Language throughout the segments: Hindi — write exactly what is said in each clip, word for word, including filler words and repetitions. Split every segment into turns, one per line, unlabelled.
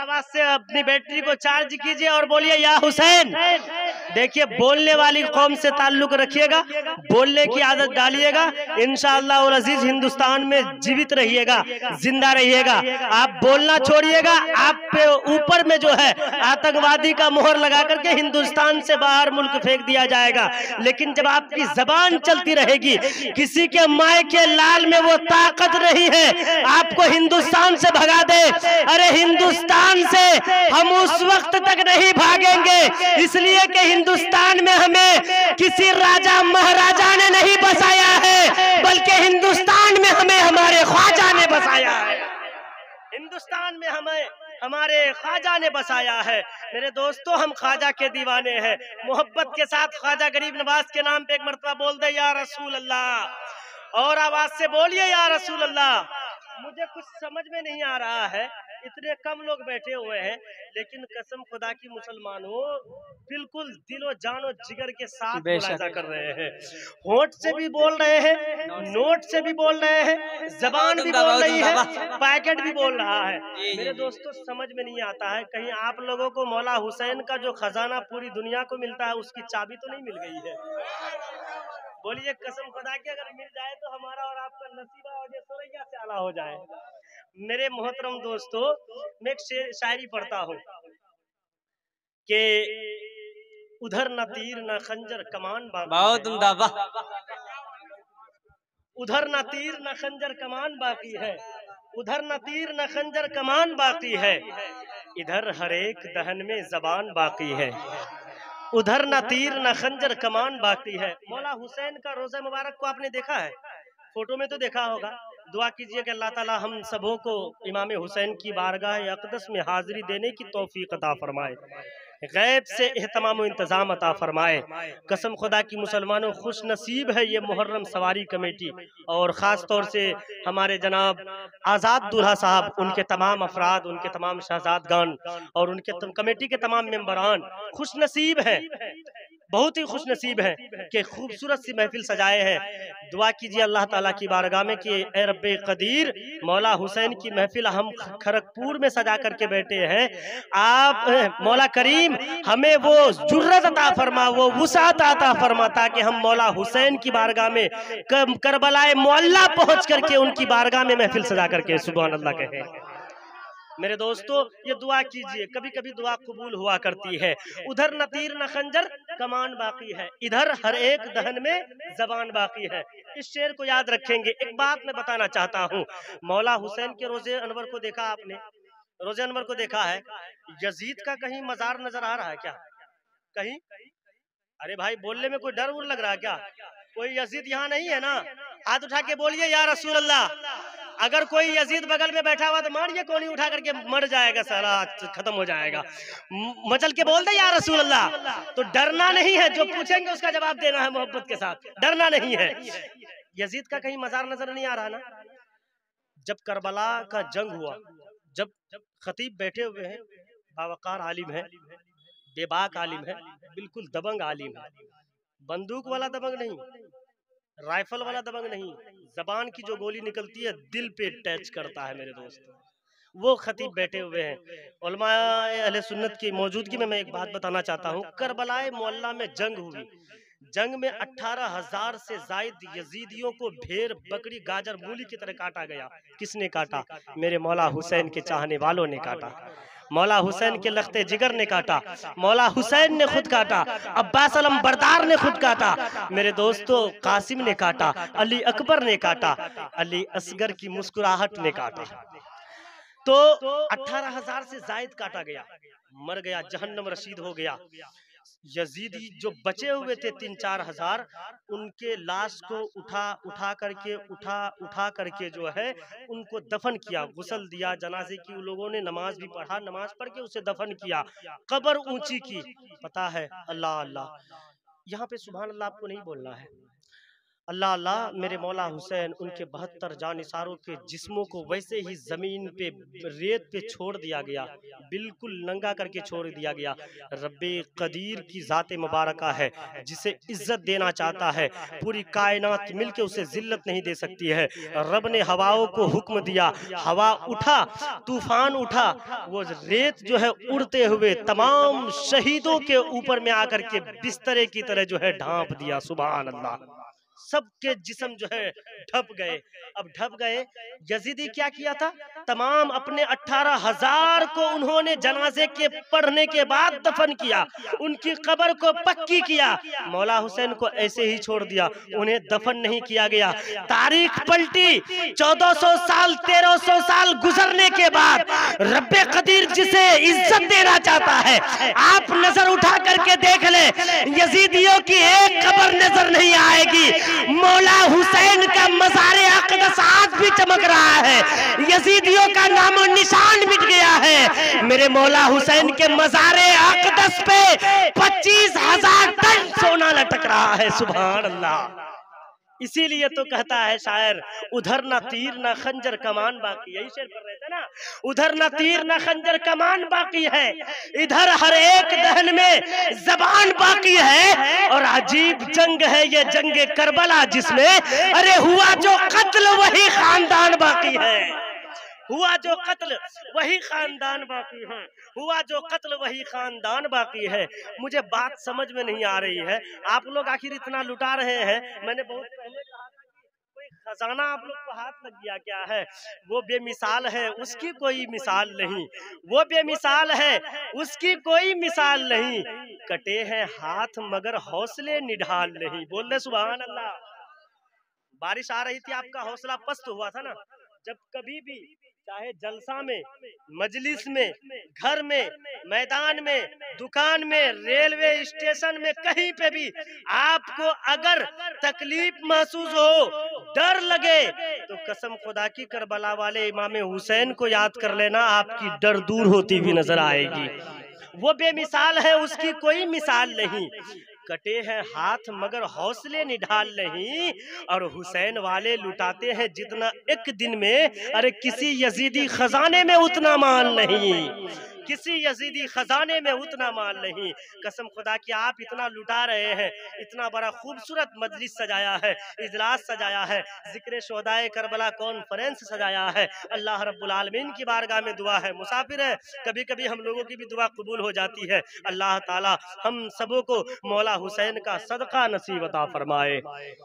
आवाज से अपनी बैटरी को चार्ज कीजिए और बोलिए या हुसैन। देखिए, बोलने वाली कौम से ताल्लुक रखिएगा, बोलने की आदत डालिएगा, इंशाअल्लाह और अजीज हिंदुस्तान में जीवित रहिएगा, जिंदा रहिएगा। आप बोलना छोड़िएगा, आप पे ऊपर में जो है आतंकवादी का मोहर लगा करके हिंदुस्तान से बाहर मुल्क फेंक दिया जाएगा। लेकिन जब आपकी जबान चलती रहेगी, किसी के माए के लाल में वो ताकत नहीं है आपको हिंदुस्तान से भगा दे। अरे हिंदुस्तान से हम उस वक्त तक नहीं भागेंगे, इसलिए कि हिंदुस्तान में हमें किसी राजा महाराजा ने नहीं बसाया है, बल्कि हिंदुस्तान में हमें हमारे ख्वाजा ने बसाया है। हिंदुस्तान में हमें हमारे ख्वाजा ने बसाया है। मेरे दोस्तों, हम ख्वाजा के दीवाने हैं। मोहब्बत के साथ ख्वाजा गरीब नवाज के नाम पे एक मरतबा बोल दे या रसूल अल्लाह, और आवाज से बोलिए या रसूल अल्लाह। मुझे कुछ समझ में नहीं आ रहा है, इतने कम लोग बैठे हुए हैं, लेकिन कसम खुदा की मुसलमानों बिल्कुल दिलो जानो जिगर के साथ मुलाजा कर रहे हैं। होठ से भी बोल रहे हैं, नोट से भी बोल रहे हैं, जबान भी बोल रही है, पैकेट भी बोल रहा है। मेरे दोस्तों, समझ में नहीं आता है, कहीं आप लोगों को मौला हुसैन का जो खजाना पूरी दुनिया को मिलता है उसकी चाबी तो नहीं मिल गई है? बोलिए कसम खुदा की, अगर मिल जाए तो हमारा और आपका नसीबा और सुरैया से आला हो जाए। मेरे मोहतरम दोस्तों, मैं एक शायरी पढ़ता हूँ कि उधर न तीर न खंजर कमान बाकी है, उधर न तीर न खंजर कमान बाकी है, उधर न तीर न खंजर कमान बाकी है, इधर हर एक दहन में जबान बाकी है, उधर न तीर न खंजर कमान बाकी है। मौला हुसैन का रोजा मुबारक को आपने देखा है, फोटो में तो देखा होगा। दुआ कीजिए कि अल्लाह ताला हम सबों को इमाम हुसैन की बारगाह अक़दस में हाजिरी देने की तौफीक अता फरमाए, गैब से एहतमाम व इंतजाम अता फरमाए। कसम खुदा की मुसलमानों, खुश नसीब है ये मुहर्रम सवारी कमेटी, और ख़ास तौर से हमारे जनाब आज़ाद दूल्हा साहब, उनके तमाम अफराद, उनके तमाम शहजादगान और उनके कमेटी के तमाम मेंबरान खुश नसीब हैं, बहुत ही खुश नसीब है कि खूबसूरत सी महफिल सजाए हैं। दुआ कीजिए अल्लाह ताला की बारगाह में कि ए रब्बे कदीर, मौला हुसैन की महफिल हम खरगपुर में सजा करके बैठे हैं, आप मौला करीम हमें वो जुर्रत अता फरमा, वो वुसात अता फरमा, ताकि हम मौला हुसैन की बारगाह में करबलाए मुअल्ला पहुंच करके उनकी बारगाह में महफिल सजा करके सुभान अल्लाह कहें। मेरे दोस्तों, ये दुआ कीजिए, कभी कभी दुआ कबूल हुआ करती है। उधर न तीर न खंजर कमान बाकी है, इधर हर एक दहन में जबान बाकी है। इस शेर को याद रखेंगे। एक बात मैं बताना चाहता हूँ, मौला हुसैन के रोजे अनवर को देखा आपने? रोजे अनवर को देखा है? यजीद का कहीं मजार नजर आ रहा है क्या कहीं? अरे भाई, बोलने में कोई डर उर लग रहा है क्या? कोई यजीद यहाँ नहीं है ना? हाथ उठा के बोलिए या रसूल अल्लाह। अगर कोई यजीद बगल में बैठा हुआ तो मारिए, कोनी उठा करके मर जाएगा, सारा खत्म हो जाएगा। मचल के बोल दे या रसूल अल्लाह। तो डरना नहीं है, जो पूछेंगे उसका जवाब देना है मोहब्बत के साथ, डरना नहीं है। यजीद का कहीं मजार नजर नहीं आ रहा ना? जब करबला का जंग हुआ, जब खतीब बैठे हुए हैं, बावकार आलिम है, बेबाक आलिम है, बिल्कुल दबंग आलिम है, बंदूक वाला दबंग नहीं, राइफल वाला दबंग नहीं, जबान की जो गोली निकलती है दिल पे टच करता है। मेरे दोस्त, वो खतीब बैठे हुए हैं। उलमाए अहले सुन्नत की मौजूदगी में मैं एक बात बताना चाहता हूँ। करबलाए मोहल्ला में जंग हुई, जंग में अठारह हजार से जायद यजीदियों को भेड़ बकरी गाजर मूली की तरह काटा गया। किसने काटा? मेरे मौला हुसैन के चाहने वालों ने काटा, मौला हुसैन के लख्ते जिगर ने काटा, मौला हुसैन ने खुद काटा, अब्बास अलम बरदार ने खुद काटा, मेरे दोस्तों कासिम ने काटा, अली अकबर ने काटा, अली असगर की मुस्कुराहट ने काटा। तो अठारह हजार से जायद काटा गया, मर गया, जहन्नम रशीद हो गया। यजीदी जो बचे हुए थे तीन चार हजार, उनके लाश को उठा उठा करके उठा उठा करके जो है उनको दफन किया, गुस्ल दिया, जनाजे की लोगों ने नमाज भी पढ़ा, नमाज पढ़ के उसे दफन किया, कब्र ऊंची की। पता है, अल्लाह अल्लाह, यहाँ पे सुभान अल्लाह आपको नहीं बोलना है, अल्लाह अल्लाह मेरे मौला हुसैन उनके बहत्तर जानिसारों के जिस्मों को वैसे ही जमीन पे रेत पे छोड़ दिया गया, बिल्कुल नंगा करके छोड़ दिया गया। रब्बे कदीर की ज़ाते मुबारका है, जिसे इज्जत देना चाहता है पूरी कायनात मिलके उसे जिल्लत नहीं दे सकती है। रब ने हवाओं को हुक्म दिया, हवा उठा, तूफान उठा, वो रेत जो है उड़ते हुए तमाम शहीदों के ऊपर में आकर के बिस्तरे की तरह जो है ढांप दिया। सुभान अल्लाह, सबके जिस्म जो है ढप गए। अब ढप गए, यजीदी क्या किया था, तमाम अपने अठारह हजार को उन्होंने जनाजे के पढ़ने के बाद दफन किया, उनकी कब्र को पक्की किया। मौला हुसैन को ऐसे ही छोड़ दिया, उन्हें दफन नहीं किया गया। तारीख पलटी, चौदह सौ साल तेरह सौ साल गुजरने के बाद रब्बे कदीर जिसे इज्जत देना चाहता है, आप नजर उठा करके देख ले, यजीदियों की एक कब्र नजर नहीं आएगी। मौला हुसैन का मज़ारे अक़दस आज भी चमक रहा है, यजीदियों का नामो निशान मिट गया है। मेरे मौला हुसैन के मज़ारे अक़दस पे पच्चीस हजार टन सोना लटक रहा है। सुभान अल्लाह। इसीलिए तो कहता है शायर, उधर ना तीर ना खंजर कमान बाकी, यही शेर पढ़ रहे थे ना, उधर ना तीर ना खंजर कमान बाकी है, इधर हर एक दहन में जबान बाकी है। और अजीब जंग है ये जंग करबला, जिसमें अरे हुआ जो कत्ल वही खानदान बाकी है, हुआ जो कत्ल वही खानदान बाकी है, हुआ जो कत्ल वही खानदान बाकी है। मुझे बात समझ में नहीं आ रही है, आप लोग आखिर इतना लुटा रहे हैं। मैंने बहुत पहले कहा था कि कोई खजाना आप लोग को हाथ लग गया क्या है, वो बेमिसाल है, उसकी कोई मिसाल नहीं, वो बेमिसाल है, उसकी कोई मिसाल नहीं। कटे हैं हाथ मगर हौसले निढाल नहीं। बोल दे सुभान अल्लाह। बारिश आ रही थी, आपका हौसला पस्त हुआ था ना। जब कभी भी चाहे जलसा में, मजलिस में, घर में, मैदान में, दुकान में, रेलवे स्टेशन में, कहीं पे भी आपको अगर तकलीफ महसूस हो, डर लगे, तो कसम खुदा की करबला वाले इमाम हुसैन को याद कर लेना, आपकी डर दूर होती हुई नजर आएगी। वो बेमिसाल है, उसकी कोई मिसाल नहीं। कटे हैं हाथ मगर हौसले निढाल नहीं, और हुसैन वाले लुटाते हैं जितना एक दिन में, अरे किसी यजीदी खजाने में उतना माल नहीं, किसी यजीदी खजाने में उतना माल नहीं। कसम खुदा की आप इतना लुटा रहे हैं, इतना बड़ा खूबसूरत मजलिस सजाया है, इजलास सजाया है, जिक्र शोहदाए करबला कॉन्फ्रेंस सजाया है। अल्लाह रब्बुल आलमीन की बारगाह में दुआ है, मुसाफिर है, कभी कभी हम लोगों की भी दुआ कबूल हो जाती है। अल्लाह ताला हम सबों को मौला हुसैन का सदका नसीब अता फरमाए।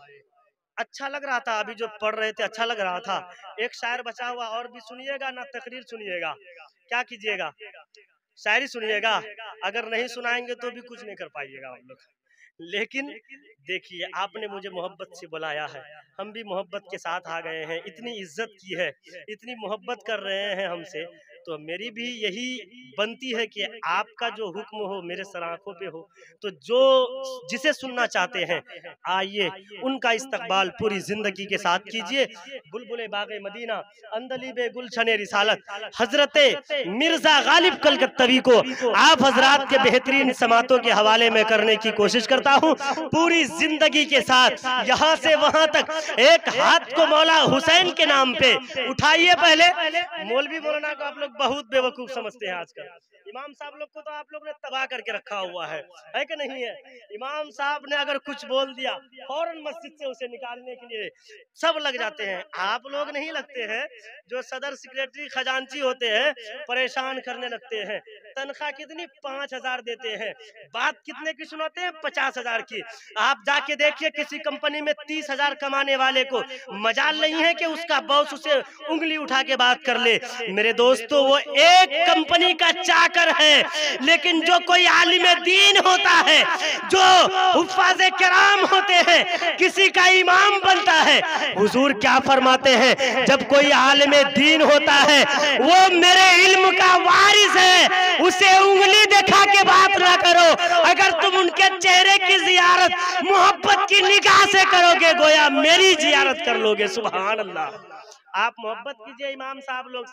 अच्छा लग रहा था, अभी जो पढ़ रहे थे अच्छा लग रहा था। एक शायर बचा हुआ, और भी सुनिएगा ना, तकरीर सुनिएगा, क्या कीजिएगा, शायरी सुनिएगा, अगर नहीं सुनाएंगे तो भी कुछ नहीं कर पाइएगा आप लोग। लेकिन देखिए, आपने मुझे मोहब्बत से बुलाया है, हम भी मोहब्बत के साथ आ गए हैं, इतनी इज्जत की है, इतनी मोहब्बत कर रहे हैं हमसे, तो मेरी भी यही बनती है कि आपका जो हुक्म हो मेरे सर आंखों पे हो। तो जो जिसे सुनना चाहते हैं आइए, उनका इस्तकबाल पूरी जिंदगी के साथ कीजिए। बुलबुले बागे मदीना, अंदलीबे गुलशने रिसालत, हजरत मिर्जा गालिब कलकत्तवी को आप हजरात के बेहतरीन समातों के हवाले में करने की कोशिश करता हूँ। पूरी जिंदगी के साथ यहाँ से वहां तक एक हाथ को मौला हुसैन के नाम पे उठाइए। पहले मौलवी मौलाना को आप लोग बहुत बेवकूफ समझते हैं आजकल, इमाम साहब लोग को तो आप लोग ने तबाह करके रखा हुआ है, है कि नहीं है। इमाम साहब ने अगर कुछ बोल दिया, फौरन मस्जिद से उसे निकालने के लिए सब लग जाते हैं। आप लोग नहीं लगते हैं, जो सदर सेक्रेटरी खजांची होते हैं परेशान करने लगते हैं। तनख्वाह कितनी, पांच हजार देते हैं, बात कितने की सुनाते हैं, पचास हजार की। आप जाके देखिए किसी कंपनी में तीस हजार कमाने वाले को मजाल नहीं है कि उसका बॉस उसे उंगली उठा के बात कर ले। मेरे दोस्तों, वो एक कंपनी का चाकर है, लेकिन जो कोई आलिम दीन होता है, जो हुफ्फाज़े किराम होते हैं, किसी का इमाम बनता है, हुजूर क्या फरमाते हैं, जब कोई आलिम दीन होता है वो मेरे इल्म का वारिस है, उसे उंगली दिखा के बात ना करो। अगर तुम उनके चेहरे की जियारत मोहब्बत की निगाह से करोगे, गोया मेरी जियारत कर लोगे। सुभान अल्लाह। आप मोहब्बत कीजिए इमाम साहब लोग से,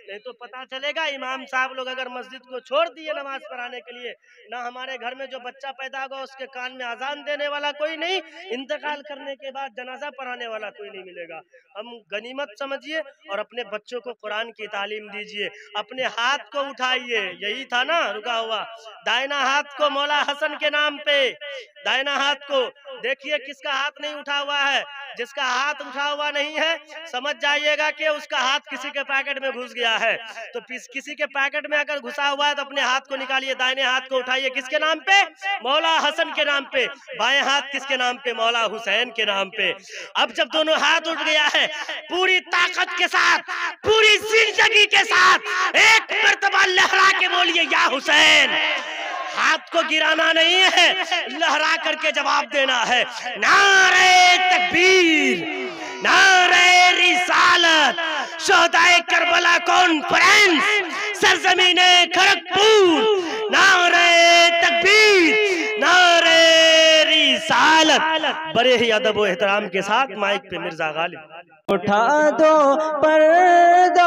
नहीं तो पता चलेगा इमाम साहब लोग अगर मस्जिद को छोड़ दिए नमाज पढ़ाने के लिए, ना हमारे घर में जो बच्चा पैदा होगा उसके कान में अजान देने वाला कोई नहीं, इंतकाल करने के बाद जनाजा पढ़ाने वाला कोई नहीं मिलेगा। हम गनीमत समझिए और अपने बच्चों को कुरान की तालीम दीजिए। अपने हाथ को उठाइए, यही था ना रुका हुआ, दाहिना हाथ को मौला हसन के नाम पे, दाहिना हाथ को देखिए किसका हाथ नहीं उठा हुआ है। जिसका हाथ उठा हुआ नहीं है समझ जाइएगा कि उसका हाथ किसी के पैकेट में घुस गया है। तो किसी के पैकेट में अगर घुसा हुआ है तो अपने हाथ को निकालिए, दाहिने हाथ को उठाइए, किसके नाम पे? मौला हसन के नाम पे। बाएं हाथ किसके नाम पे? मौला हुसैन के नाम पे। अब जब दोनों हाथ उठ गया है, पूरी ताकत के साथ, पूरी जिंदगी के साथ एक मर्तबा लहरा के बोलिए या हुसैन। हाथ को गिराना नहीं है, लहरा करके जवाब देना है। नारे तकबीर, नारे रिसालत, शोहदाए करबला कॉन्फ्रेंस, सरजमीने खड़गपुर, नारे तकबीर, नारे रिसालत। बड़े ही अदब व एहतराम के साथ माइक पे मिर्जा गालिब।
उठा दो पर्दा,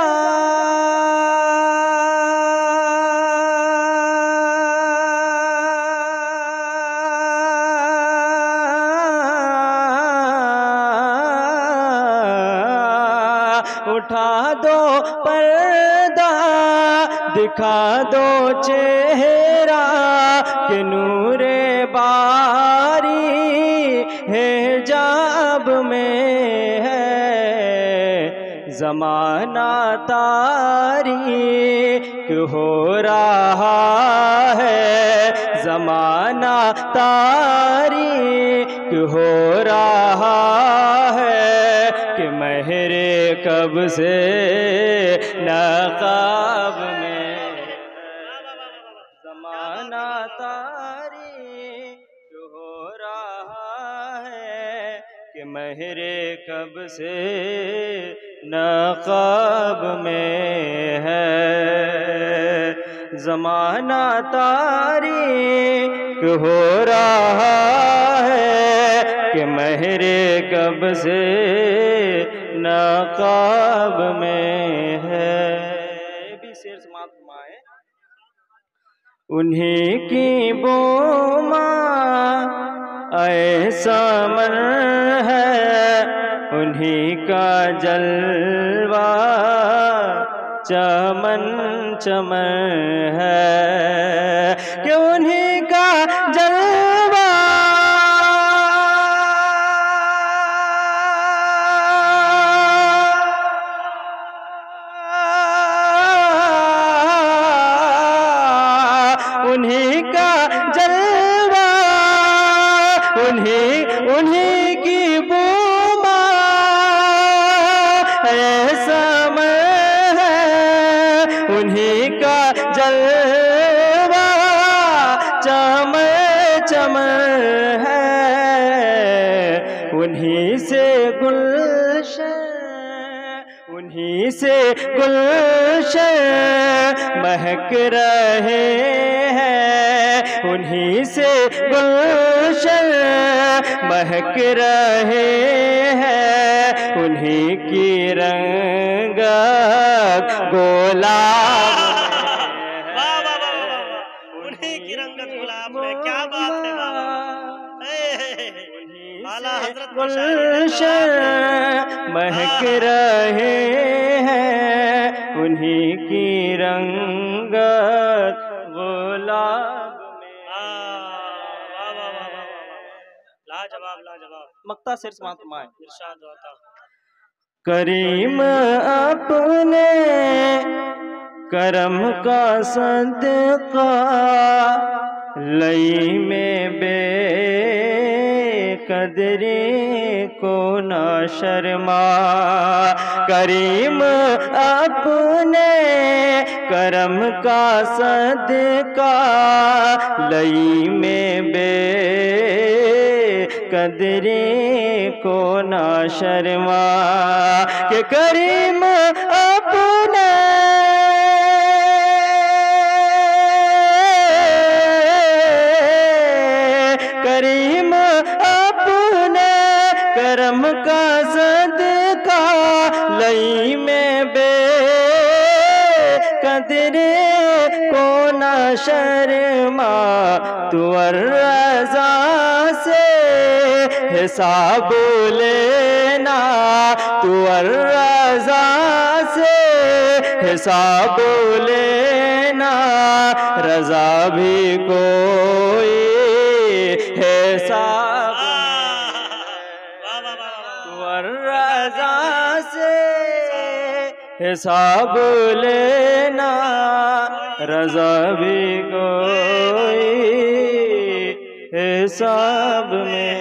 उठा दो पर्दा, दिखा दो चेहरा कि नूरे बारी है जाब में है ज़माना तारीक हो रहा है, ज़माना तारीक हो रहा है कि महरे कब से नकाब में, ज़माना तारीक हो रहा है कि महरे कब से नकाब में है, ज़माना तारीक हो रहा है कि महरे कब से नकाब में है। भी शेर समाप्त फरमाए। उन्हीं की बोमा ऐसा मन है, उन्हीं का जलवा चमन चमन है कि उन्हीं का जलवा उन्हीं का जलवा, उन्हीं उन्हीं की बोमा ऐसा मैं है, उन्हीं का जलवा चमन चमन है, उन्हीं से गुलशन, उन्हीं से गुलशन महक रहे हैं, उन्हीं से गुलशन महक रहे हैं, उन्हीं की रंग गुलाब,
वाह वाह वाह वाह, उन्हीं की रंगत गुलाब में। क्या बात है बाबा, आला हजरत
गुलशन महक रहे हैं, उन्हीं की रंगत गुलाब में।
वाह वाह वाह वाह, लाजवाब लाजवाब।
मक्ता सिर समाप्त फरमाए।
इरशाद होता
करीम अपने करम का सदका लई में बे कदरी को ना शर्मा, करीम अपने करम का सदका लई में बे कदरी को ना शर्मा के करीम अपने करीम अपने करम का सदका लई में बे शर्मा तू रज़ा से हिसाब लेना, तू रज़ा से हिसाब लेना, रज़ा भी कोई हिसाब रज़ा से हिसाब लेना, रज़ा भी कोई हिसाब में